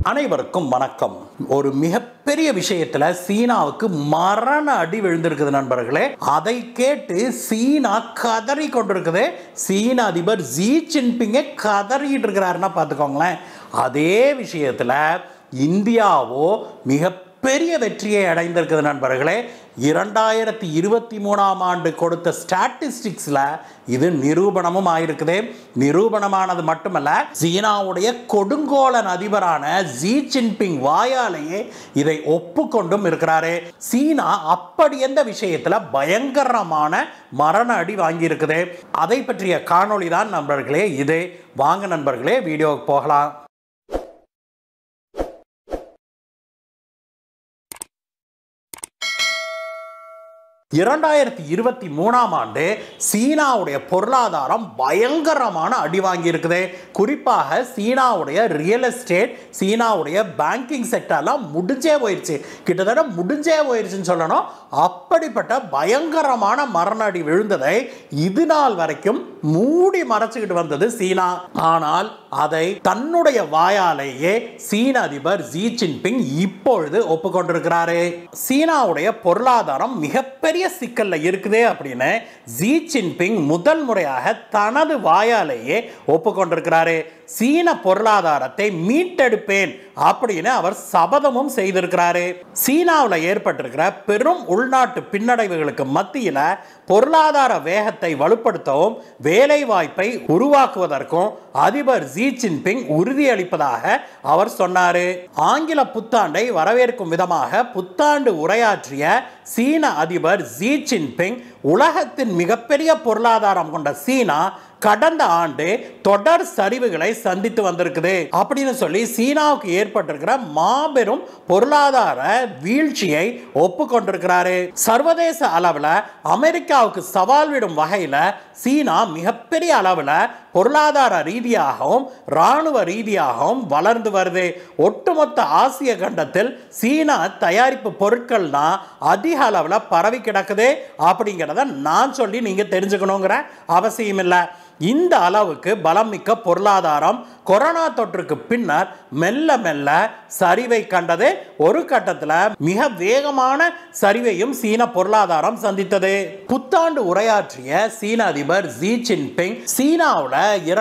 அனைவருக்கும் வணக்கம். ஒரு மிகப்பெரிய விஷயத்துல சீனாவுக்கு மரண அடி விழுந்திருக்குது நண்பர்களே. அதை கேட்டு சீனா கதறி கொண்டிருக்குது. சீன அதிபர் ஜி ஜின்பிங்கே கதறிட்டு இருக்கிறாருன்னா பார்த்துக்கோங்களேன். அதே விஷயத்துல இந்தியாவோ மிகப்பெரிய வெற்றியை அடைந்திருக்குது நண்பர்களே. 2023ஆம் ஆண்டு கொடுத்த ஸ்டாட்டிஸ்டிக்ஸ்ல இது நிரூபணமும் ஆயிருக்குது. நிரூபணமானது மட்டுமல்ல, சீனாவுடைய கொடுங்கோலன் அதிபரான ஜி ஜின்பிங் வாயாலேயே இதை ஒப்புக்கொண்டும் இருக்கிறாரு. சீனா அப்படி எந்த விஷயத்துல பயங்கரமான மரண அடி வாங்கி இருக்குது. அதை பற்றிய காணொளி தான் நண்பர்களே இது. வாங்க நண்பர்களே வீடியோவுக்கு போகலாம். 2023ஆம் ஆண்டு சீனாவுடைய பொருளாதாரம் பயங்கரமான அடி வாங்கி இருக்குது. குறிப்பாக சீனாவுடைய ரியல் எஸ்டேட், சீனாவுடைய பேங்கிங் செக்டர்லாம் முடிஞ்சே போயிடுச்சு. கிட்டத்தட்ட முடிஞ்சே போயிடுச்சுன்னு சொல்லணும். அப்படிப்பட்ட பயங்கரமான மரண அடி விழுந்ததை இது நாள் வரைக்கும் மூடி மறைச்சுக்கிட்டு வந்தது சீனா. ஆனால் அதை தன்னுடைய வாயாலேயே சீன அதிபர் ஜி ஜின்பிங் இப்பொழுது ஒப்புக்கொண்டிருக்கிறாரு. சீனாவுடைய பொருளாதாரம் மிகப்பெரிய சிக்கல்ல இருக்குதே அப்படின்னு ஜி ஜின்பிங் முதல் முறையாக தனது வாயாலேயே ஒப்புக்கொண்டிருக்கிறாரு. சீன பொருளாதாரத்தை மீட்டெடுப்பேன் அப்படின்னு அவர் சபதமும் செய்திருக்கிறாரு. சீனாவில் ஏற்பட்டிருக்கிற பெரும் உள்நாட்டு பின்னடைவுகளுக்கு மத்தியில் பொருளாதார வேகத்தை வலுப்படுத்தவும் வேலை வாய்ப்பை உருவாக்குவதற்கும் அதிபர் ஜி ஜின்பிங் உறுதியளிப்பதாக அவர் சொன்னார். ஆங்கில புத்தாண்டை வரவேற்கும் விதமாக புத்தாண்டு உரையாற்றிய சீன அதிபர் ஜி ஜின்பிங் உலகத்தின் மிகப்பெரிய பொருளாதாரம் கொண்ட சீனா கடந்த ஆண்டு தொடர் சரிவுகளை சந்தித்து வந்திருக்குது அப்படின்னு சொல்லி சீனாவுக்கு ஏற்பட்டிருக்கிற மாபெரும் பொருளாதார வீழ்ச்சியை ஒப்புக்கொண்டிருக்கிறாரு. சர்வதேச அளவில் அமெரிக்காவுக்கு சவால் விடும் வகையில் சீனா மிகப்பெரிய அளவில் பொருளாதார ரீதியாகவும் இராணுவ ரீதியாகவும் வளர்ந்து வருது. ஒட்டுமொத்த ஆசிய கண்டத்தில் சீனா தயாரிப்பு பொருட்கள் தான் அதிக அளவில் பரவி கிடக்குது அப்படிங்கிறத நான் சொல்லி நீங்க தெரிஞ்சுக்கணுங்கிற அவசியம் இல்லை. இந்த அளவுக்கு பலம் மிக்க பொருளாதாரம் கொரோனா தொற்றுக்கு பின்னர் மெல்ல மெல்ல சரிவை கண்டது. ஒரு கட்டத்தில் மிக வேகமான சரிவையும் சீன பொருளாதாரம் சந்தித்தது. புத்தாண்டு உரையாற்றிய சீன அதிபர் ஜி ஜின்பிங் சீனாவில்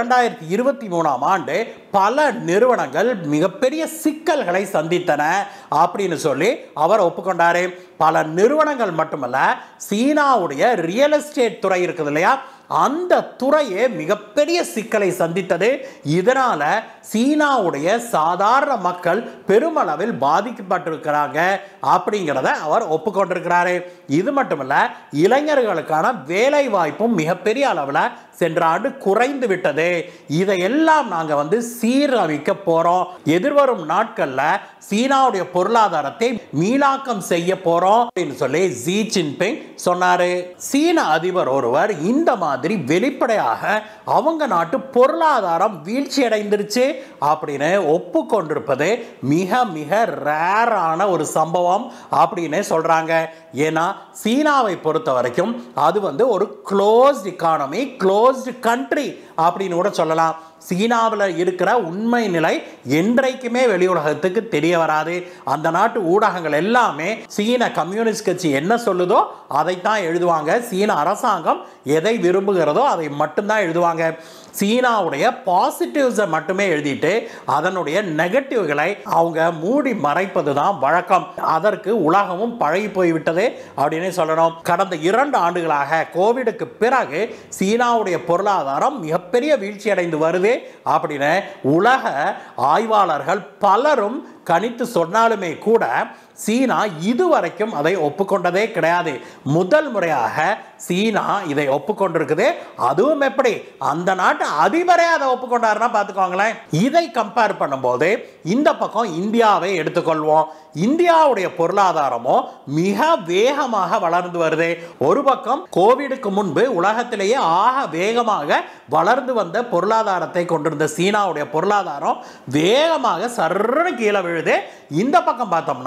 2023ஆம் ஆண்டு பல நிறுவனங்கள் மிகப்பெரிய சிக்கல்களை சந்தித்தன அப்படின்னு சொல்லி அவர் ஒப்புக்கொண்டாரு. பல நிறுவனங்கள் மட்டுமல்ல, சீனாவுடைய ரியல் எஸ்டேட் துறை இருக்குது இல்லையா, அந்த துறையே மிகப்பெரிய சிக்கலை சந்தித்தது. இதனால சீனாவுடைய சாதாரண மக்கள் பெருமளவில் பாதிக்கப்பட்டிருக்கிறாங்க அப்படிங்கிறத அவர் ஒப்புக்கொண்டிருக்கிறாரு. இது மட்டுமல்ல, இளைஞர்களுக்கான வேலை வாய்ப்பும் மிகப்பெரிய அளவில் சென்ற ஆண்டு குறைந்து விட்டது. இதையெல்லாம் நாங்கள் சீரமைக்க போறோம். எதிர்வரும் நாட்களில் சீனாவுடைய பொருளாதாரத்தை மீளாக்கம் செய்ய போறோம் அப்படின்னு சொல்லி ஜி ஜின்பிங் சொன்னாரு. சீன அதிபர் ஒருவர் இந்த மாதிரி வெளிப்படையாக அவங்க நாட்டு பொருளாதாரம் வீழ்ச்சி அடைந்துருச்சு அப்படின்னு ஒப்புக்கொண்டிருப்பது மிக மிக ரேரான ஒரு சம்பவம் அப்படின்னு சொல்றாங்க. ஏன்னா சீனாவை பொறுத்த வரைக்கும் அது ஒரு க்ளோஸ்ட் எக்கானமி, க்ளோஸ்ட் கண்ட்ரி அப்படின்னு கூட சொல்லலாம். சீனாவில் இருக்கிற உண்மை நிலை என்றைக்குமே வெளி உலகத்துக்கு தெரிய வராது. அந்த நாட்டு ஊடகங்கள் எல்லாமே சீன கம்யூனிஸ்ட் கட்சி என்ன சொல்லுதோ அதைத்தான் எழுதுவாங்க. சீன அரசாங்கம் எதை விரும்புகிறதோ அதை மட்டும்தான் எழுதுவாங்க. சீனாவுடைய பாசிட்டிவ்ஸை மட்டுமே எழுதிட்டு அதனுடைய நெகட்டிவ்களை அவங்க மூடி மறைப்பது தான் வழக்கம். அதற்கு உலகமும் பழகி போய்விட்டது அப்படின்னு சொல்லணும். கடந்த 2 ஆண்டுகளாக கோவிடுக்கு பிறகு சீனாவுடைய பொருளாதாரம் மிகப்பெரிய வீழ்ச்சி அடைந்து வருது அப்படின்னு உலக ஆய்வாளர்கள் பலரும் கணித்து சொன்னாலுமே கூட சீனா இதுவரைக்கும் அதை ஒப்புக்கொண்டதே கிடையாது. முதல் முறையாக சீனா இதை ஒப்புக்கொண்டிருக்குது. அதுவும் எப்படி, அந்த நாட்டு அதிபரே அதை ஒப்புக்கொண்டாருன்னா பார்த்துக்கோங்களேன். இதை கம்பேர் பண்ணும்போது இந்த பக்கம் இந்தியாவை எடுத்துக்கொள்வோம். இந்தியாவுடைய பொருளாதாரமோ மிக வேகமாக வளர்ந்து வருது. ஒரு பக்கம் கோவிடுக்கு முன்பு உலகத்திலேயே ஆக வேகமாக வளர்ந்து வந்த பொருளாதாரத்தை கொண்டிருந்த சீனாவுடைய பொருளாதாரம் வேகமாக சர்றன்னு கீழே விழுது. இந்த பக்கம் பார்த்தோம்னா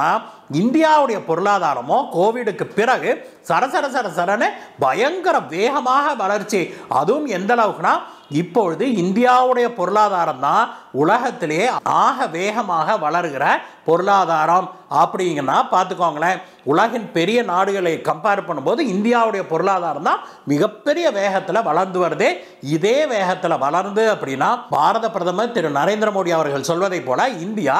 இந்தியாவுடைய பொருளாதாரமோ கோவிடுக்கு பிறகு சரசரன்னு பயங்கர வேகமாக வளர்ச்சி. அதுவும் எந்த அளவுக்குனா இப்பொழுது இந்தியாவுடைய பொருளாதாரம் தான் உலகத்திலேயே ஆக வேகமாக வளர்கிற பொருளாதாரம் அப்படிங்கன்னா பார்த்துக்கோங்களேன். உலகின் பெரிய நாடுகளை கம்பேர் பண்ணும்போது இந்தியாவுடைய பொருளாதாரம் தான் மிகப்பெரிய வேகத்தில் வளர்ந்து வருது. இதே வேகத்தில் வளர்ந்து அப்படின்னா பாரத பிரதமர் திரு நரேந்திர மோடி அவர்கள் சொல்வதை போல இந்தியா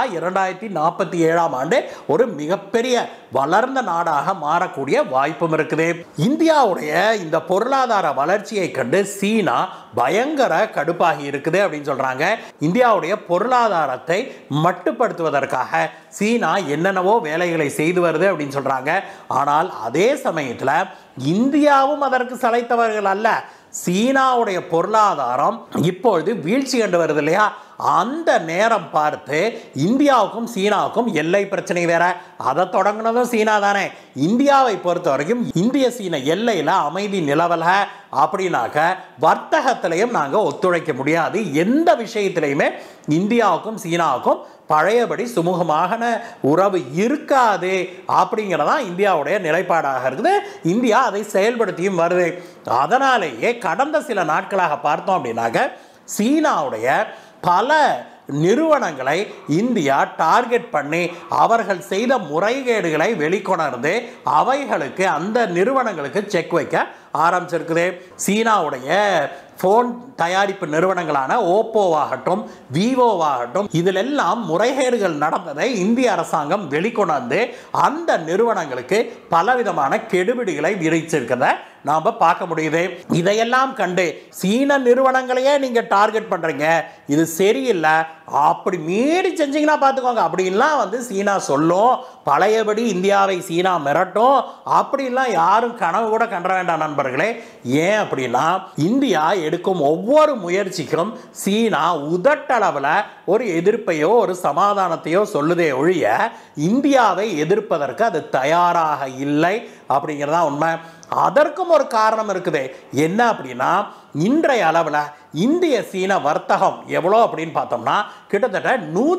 2047 ஒரு மிகப்பெரிய வளர்ந்த நாடாக மாறக்கூடிய வாய்ப்பும் இருக்குது. இந்தியாவுடைய இந்த பொருளாதார வளர்ச்சியை கண்டு சீனா பயங்கர கடுப்பாகி இருக்குது அப்படின்னு சொல்றாங்க. இந்தியாவுடைய பொருளாதாரத்தை மட்டுப்படுத்துவதற்காக சீனா என்னென்னவோ வேலைகளை செய்து வருது அப்படின்னு சொல்றாங்க. ஆனால் அதே சமயத்தில் இந்தியாவும் அதற்கு சளைத்தவர்கள் அல்ல. சீனாவுடைய பொருளாதாரம் இப்பொழுது வீழ்ச்சி கண்டு வருது இல்லையா? அந்த நேரம் பார்த்து இந்தியாவுக்கும் சீனாவுக்கும் எல்லை பிரச்சனை வேற. அதை தொடங்கினதும் சீனா தானே. இந்தியாவை பொறுத்த வரைக்கும் இந்திய சீன எல்லையில் அமைதி நிலவல அப்படின்னாக்க வர்த்தகத்திலையும் நாங்கள் ஒத்துழைக்க முடியாது. எந்த விஷயத்திலையுமே இந்தியாவுக்கும் சீனாவுக்கும் பழையபடி சுமூகமான உறவு இருக்காது அப்படிங்கிறதான் இந்தியாவுடைய நிலைப்பாடாக இருக்குது. இந்தியா அதை செயல்படுத்தியும் வருது. அதனாலேயே கடந்த சில நாட்களாக பார்த்தோம் அப்படின்னாக்க சீனாவுடைய பல நிறுவனங்களை இந்தியா டார்கெட் பண்ணி அவர்கள் செய்த முறைகேடுகளை வெளிக்கொணர்ந்து அவைகளுக்கு அந்த நிறுவனங்களுக்கு செக் வைக்க ஆரம்பிச்சிருக்குது. சீனாவுடைய போன் தயாரிப்பு நிறுவனங்களான ஓப்போவாகட்டும் விவோவாகட்டும் இதிலெல்லாம் முறைகேடுகள் நடந்ததை இந்திய அரசாங்கம் வெளிக்கொணர்ந்து அந்த நிறுவனங்களுக்கு பலவிதமான கெடுபிடிகளை விதிச்சிருக்கிறத நாம பார்க்க முடியுது. இதையெல்லாம் கண்டு சீன நிறுவனங்களையே நீங்க டார்கெட் பண்றீங்க, இது சரியில்லை, அப்படி மீறி செஞ்சீங்கன்னா பார்த்துக்கோங்க அப்படின்லாம் சீனா சொல்லும். பழையபடி இந்தியாவை சீனா மிரட்டும் அப்படின்லாம் யாரும் கனவு கூட கண்ட வேண்டாம் நண்பர்களே. ஏன் அப்படின்னா இந்தியா எடுக்கும் ஒவ்வொரு முயற்சிக்கும் சீனா உதட்டளவில் ஒரு எதிர்ப்பையோ ஒரு சமாதானத்தையோ சொல்லுதே ஒழிய இந்தியாவை எதிர்ப்பதற்கு அது தயாராக இல்லை அப்படிங்கிறதா உண்மை. அதற்கும் ஒரு காரணம் இருக்குது. என்ன அப்படின்னா இன்றைய அளவில் இந்திய சீன வர்த்தகம் எவ்வளோ அப்படின்னு பார்த்தோம்னா கிட்டத்தட்ட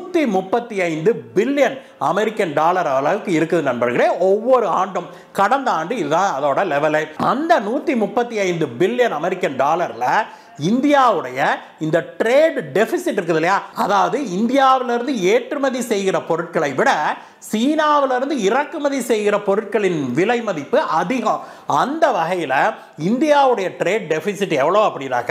135 பில்லியன் அமெரிக்கன் டாலர் அளவுக்கு இருக்குது நண்பர்களே. ஒவ்வொரு ஆண்டும் கடந்த ஆண்டு இதுதான் அதோட லெவலு. அந்த 135 பில்லியன் அமெரிக்கன் டாலர்ல இந்தியாவுடைய இந்த ட்ரேட் டெபிசிட் இருக்குது இல்லையா, அதாவது இந்தியாவிலிருந்து ஏற்றுமதி செய்கிற பொருட்களை விட சீனாவிலிருந்து இறக்குமதி செய்கிற பொருட்களின் விலை மதிப்பு அதிகம். அந்த வகையில் இந்தியாவுடைய ட்ரேட் டெபிசிட் எவ்வளோ அப்படின்னாக்க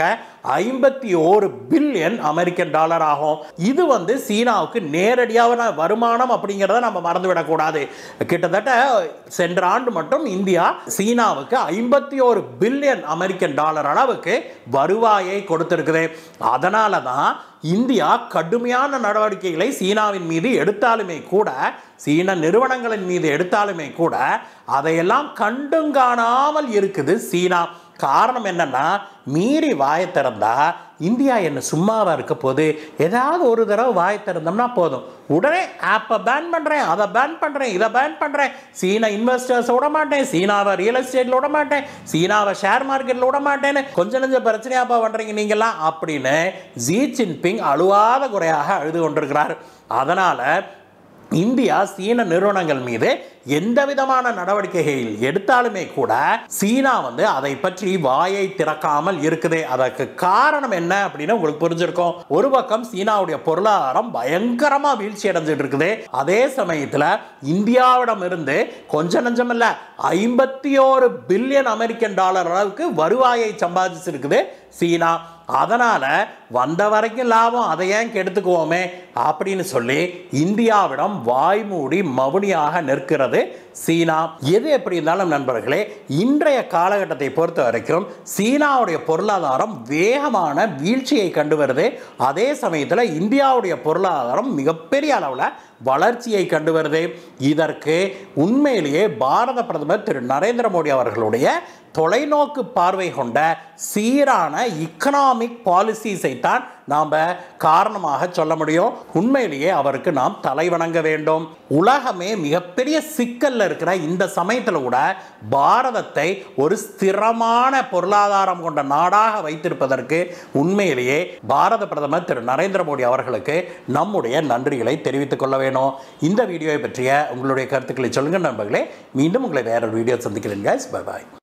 51 பில்லியன் அமெரிக்கன் டாலர் ஆகும். இது சீனாவுக்கு நேரடியான வருமானம் அப்படிங்கிறத நம்ம மறந்துவிடக்கூடாது. கிட்டத்தட்ட சென்ற ஆண்டு மட்டும் இந்தியா சீனாவுக்கு 51 பில்லியன் அமெரிக்கன் டாலர் அளவுக்கு வருவாயை கொடுத்திருக்குது. அதனால தான் இந்தியா கடுமையான நடவடிக்கைகளை சீனாவின் மீது எடுத்தாலுமே கூட, சீன நிறுவனங்களின் மீது எடுத்தாலுமே கூட அதையெல்லாம் கண்டும் காணாமல் இருக்குது சீனா. காரணம் என்னன்னா மீறி வாயை திறந்தா இந்தியா என்ன சும்மாவா இருக்க போது? ஏதாவது ஒரு தடவை வாயை திறந்தோம்னா போதும், உடனே ஆப்பை பேன் பண்ணுறேன், அதை பேன் பண்ணுறேன், இதை பேன் பண்ணுறேன், சீனா இன்வெஸ்டர்ஸை விட மாட்டேன், சீனாவை ரியல் எஸ்டேட்டில் விட மாட்டேன், சீனாவை ஷேர் மார்க்கெட்டில் விட மாட்டேன்னு கொஞ்சம் நெஞ்ச பிரச்சனையாப்பா பண்ணுறீங்க நீங்கள்லாம் அப்படின்னு ஜி ஜின்பிங் அழுவாத குறையாக அழுது கொண்டிருக்கிறார். அதனால் இந்தியா சீன நிறுவனங்கள் மீது எந்த விதமான நடவடிக்கைகள் எடுத்தாலுமே கூட சீனா அதை பற்றி வாயை திறக்காமல் இருக்குது. அதற்கு காரணம் என்ன அப்படின்னு உங்களுக்கு புரிஞ்சிருக்கும். ஒரு பக்கம் சீனாவுடைய பொருளாதாரம் பயங்கரமா வீழ்ச்சி அடைஞ்சிட்டு இருக்குது. அதே சமயத்தில் இந்தியாவிடம் இருந்து கொஞ்சம் நஞ்சம் இல்ல 51 பில்லியன் அமெரிக்கன் டாலர் அளவுக்கு வருவாயை சம்பாதிச்சிருக்குது சீனா. அதனால வந்த வரைக்கும் லாபம், அதை ஏன் கெடுத்துக்குவோமே அப்படின்னு சொல்லி இந்தியாவிடம் வாய்மூடி மவுனியாக நிற்கிறது சீனா. எது எப்படி இருந்தாலும் நண்பர்களே, இன்றைய காலகட்டத்தை பொறுத்த வரைக்கும் சீனாவுடைய பொருளாதாரம் வேகமான வீழ்ச்சியை கண்டு வருது. அதே சமயத்தில் இந்தியாவுடைய பொருளாதாரம் மிகப்பெரிய அளவில் வளர்ச்சியை கண்டு வருது. இதற்கு உண்மையிலேயே பாரத பிரதமர் திரு நரேந்திர மோடி அவர்களுடைய தொலைநோக்கு பார்வை கொண்ட சீரான இக்கனாமிக் பாலிசிஸை தான் நாம் காரணமாக சொல்ல முடியும். உண்மையிலேயே அவருக்கு நாம் தலைவணங்க வேண்டும். உலகமே மிகப்பெரிய சிக்கல்ல இருக்கிற இந்த சமயத்தில் கூட பாரதத்தை ஒரு ஸ்திரமான பொருளாதாரம் கொண்ட நாடாக வைத்திருப்பதற்கு உண்மையிலேயே பாரத பிரதமர் திரு நரேந்திர மோடி அவர்களுக்கு நம்முடைய நன்றிகளை தெரிவித்துக் கொள்ள வேணும். இந்த வீடியோவை பற்றிய உங்களுடைய கருத்துக்களை சொல்லுங்க நண்பர்களே. மீண்டும் உங்களை வேற ஒரு வீடியோ சந்திக்கிறேன். பை பாய்.